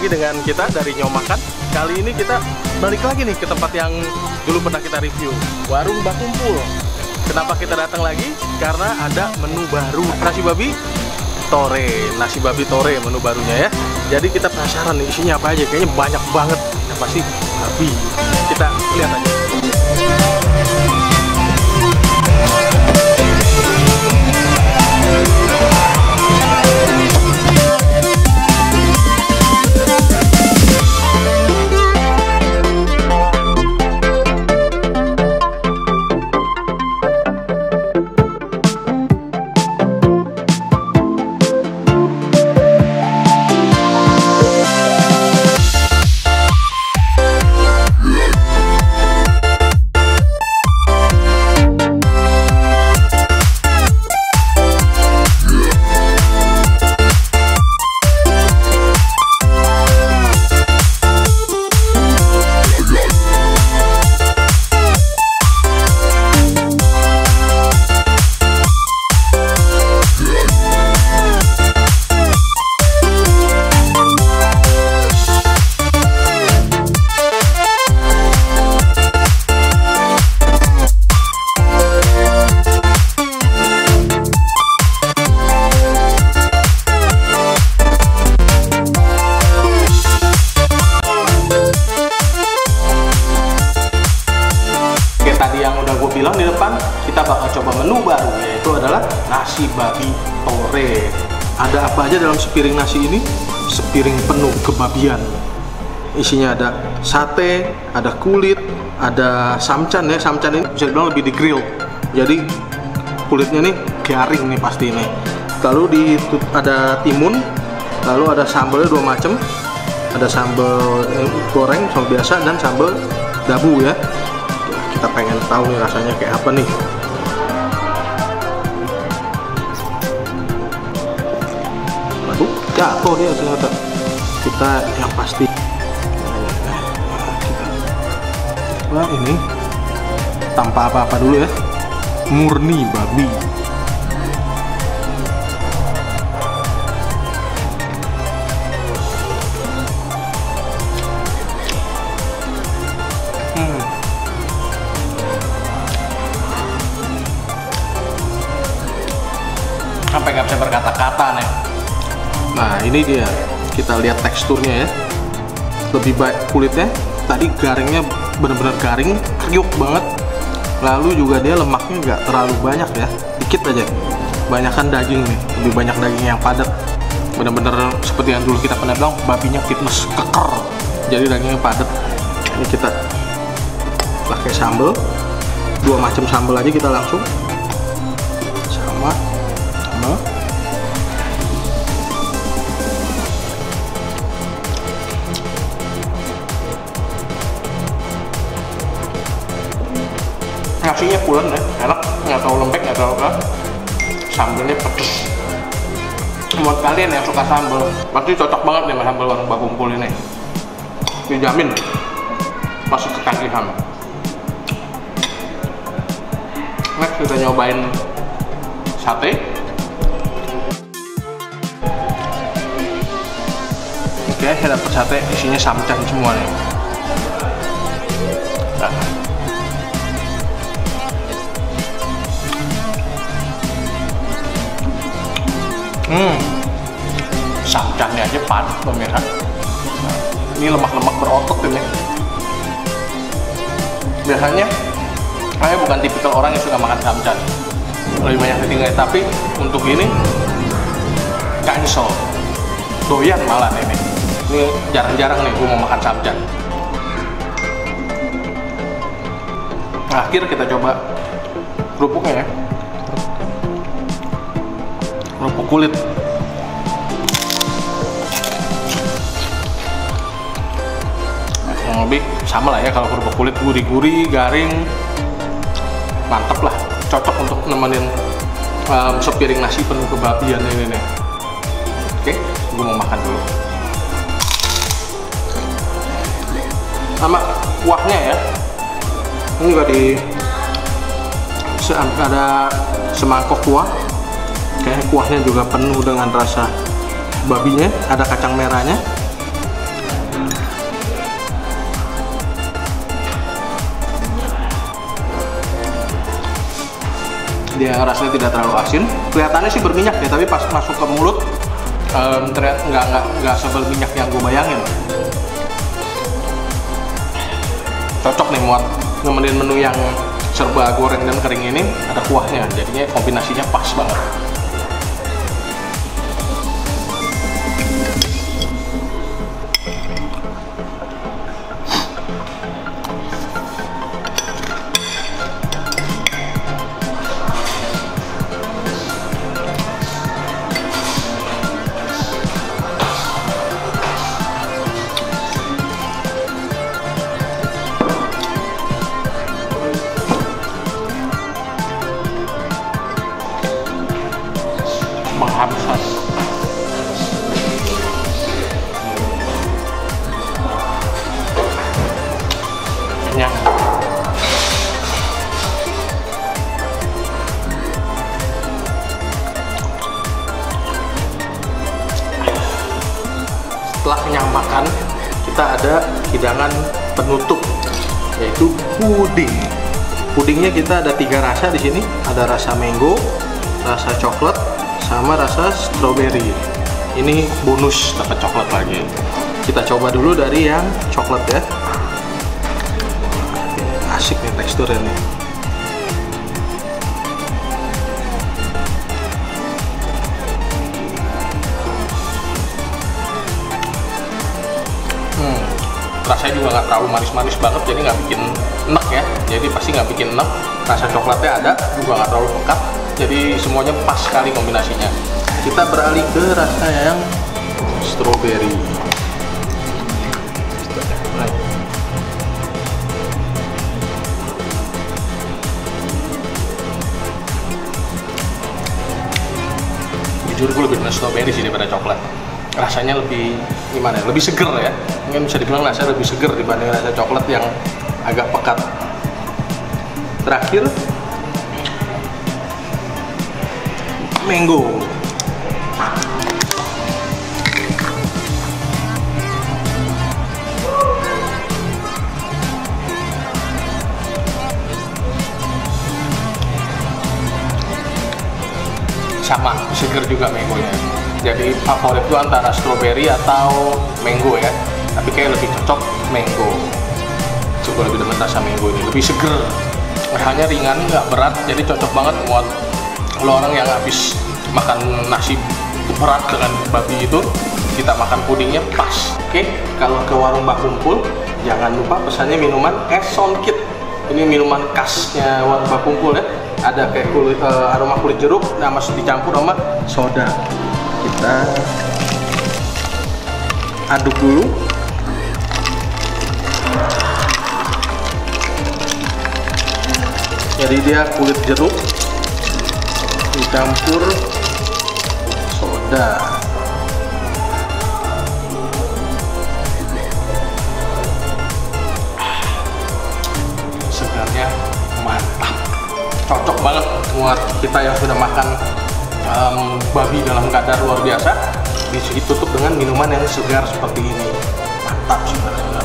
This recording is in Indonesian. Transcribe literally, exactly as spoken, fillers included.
lagi dengan kita dari Nyomakan. Kali ini kita balik lagi nih ke tempat yang dulu pernah kita review, Warung Mbah Kumpul. Kenapa kita datang lagi? Karena ada menu baru, nasi babi tore, nasi babi tore menu barunya ya. Jadi kita penasaran nih isinya apa aja, kayaknya banyak banget. Apa sih babi? Kita lihat aja. Bilang di depan kita bakal coba menu baru, yaitu adalah nasi babi tore. Ada apa aja dalam sepiring nasi ini? Sepiring penuh kebabian. Isinya ada sate, ada kulit, ada samcan ya. Samcan ini bisa dibilang lebih di grill, jadi kulitnya nih garing nih pasti ini. Lalu di ada timun, lalu ada sambalnya dua macam, ada sambal goreng, sambal biasa, dan sambal dabu ya. Kita pengen tahu nih rasanya kayak apa nih. Waduh, jatuh dia ternyata. Kita yang pasti. Wah, ini tanpa apa-apa dulu ya. Murni babi. Hmm. Sampai nggak bisa berkata-kata nih. Nah ini dia, kita lihat teksturnya ya, lebih baik kulitnya. Tadi garingnya bener-bener garing, kriuk banget. Lalu juga dia lemaknya nggak terlalu banyak ya, dikit aja. Banyakan daging nih, lebih banyak daging yang padat. Bener-bener seperti yang dulu kita pernah bilang, babinya fitness keker, jadi dagingnya padat. Ini kita pakai sambal, dua macam sambal aja kita langsung. Sama. Nasinya pulen ya, enak, nggak terlalu lembek, nggak terlalu keras. Sambalnya pedes. Buat kalian yang suka sambal, pasti cocok banget nih sama sambal Warung Mbah Kumpul ini. Dijamin pasti ketagihan. Next kita nyobain sate. Oke, saya dapat sate, isinya samcan semua nih. Nah. Hmm, samcannya aja padat pemirsa. Nah, ini lemak-lemak berotot ini. Biasanya saya bukan tipikal orang yang suka makan samcan, lebih banyak ditinggalin, tapi untuk ini cancel, doyan malah ini. Ini jarang-jarang nih gue mau makan samcan. Nah, akhir kita coba kerupuknya ya, kerupuk kulit. Yang lebih sama lah ya, kalau kerupuk kulit gurih-gurih, garing, mantep lah, cocok untuk nemenin um, sepiring nasi penuh kebabian ini nih. Oke, gue mau makan dulu. Sama kuahnya ya, ini juga di ada semangkok kuah. Kayaknya kuahnya juga penuh dengan rasa babinya, ada kacang merahnya, Dia rasanya tidak terlalu asin. Kelihatannya sih berminyak ya, tapi pas masuk ke mulut um, ternyata nggak nggak nggak seberminyak yang gue bayangin. Cocok nih buat nemenin menu yang serba goreng dan kering ini, ada kuahnya, jadinya kombinasinya pas banget. Menghabiskan. Kenyang. Setelah kenyang makan, kita ada hidangan penutup, yaitu puding. Pudingnya kita ada tiga rasa di sini, ada rasa mango, rasa coklat, sama rasa strawberry. Ini bonus dapat coklat lagi. Kita coba dulu dari yang coklat ya. Asik nih teksturnya nih. Hmm, rasanya juga nggak terlalu manis-manis banget, jadi nggak bikin enak ya. Jadi pasti nggak bikin enak. Rasa coklatnya ada, juga nggak terlalu pekat. Jadi semuanya pas sekali kombinasinya. Kita beralih ke rasa yang strawberry. Jujur gue lebih demen strawberry sih daripada coklat. Rasanya lebih gimana? Lebih seger ya. Mungkin bisa dibilang rasanya lebih seger dibanding rasa coklat yang agak pekat. Terakhir, mango. Sama, seger juga mangonya. Jadi favorit itu antara strawberry atau mango ya. Tapi kayak lebih cocok mango. Coba lebih demen rasa mango ini, lebih seger. Rasanya ringan, nggak berat, jadi cocok banget buat lo orang yang habis makan nasi berat dengan babi itu, kita makan pudingnya pas. Oke, kalau ke warung Mbak Kumpul, jangan lupa pesannya minuman es songkit. Ini minuman khasnya warung Mbak Kumpul ya. Ada kayak kulit, uh, aroma kulit jeruk, nah masih dicampur sama soda. Kita aduk dulu. Jadi dia kulit jeruk dicampur soda. Segarnya mantap, cocok banget buat kita yang sudah makan um, babi dalam kadar luar biasa. Ditutup dengan minuman yang segar seperti ini, mantap sih.